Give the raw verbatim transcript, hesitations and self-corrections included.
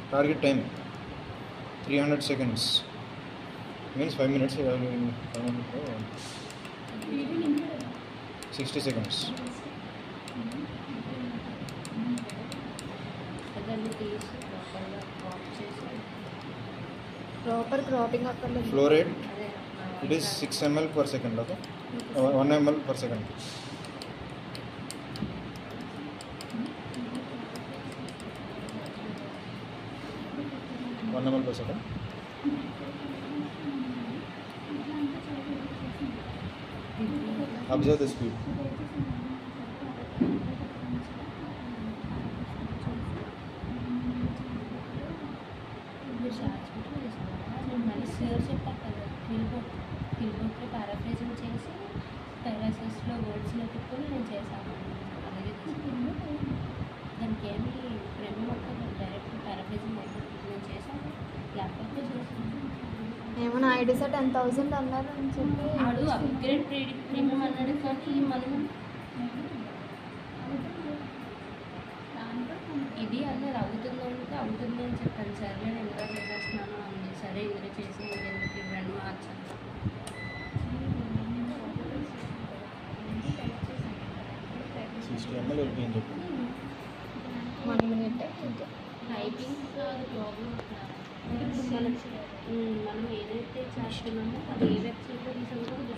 Target time three hundred seconds. Means five minutes. sixty seconds. Proper cropping akkalla. Flow rate, it is six milliliters per second. Okay, uh, one milliliter per second. one milliliter per second. Observe the speed. Paraphrasing చేసి టెరాసెస్లో వర్డ్స్లో పెట్టుకొని నేను చేశాను. అలాగే దానికి ఏమి ప్రేమ మొక్క direct paraphrasing నేను చేశాను, ల్యాప్టాప్లో చేశాను. ఏమన్నా ఐడిసా టెన్ థౌసండ్ అన్నారు అని చెప్పి ఆడు అప్గ్రేడ్ ప్రీమియం అన్నాడు, కానీ మనం ఇది అన్నది అవుతుంది అంటే అవుతుంది అని చెప్పాను. సరే నేను ఇంకా చేసేస్తున్నాను అంది. సరే ఇందులో చేసి ఇంకెందుకు రెండు మార్చాను. sixty milliliters will be in the one minute typing problem. మనం మనం ఏదైతే చేస్తున్నామో అది ఏ వెబ్సైట్లో తీసామో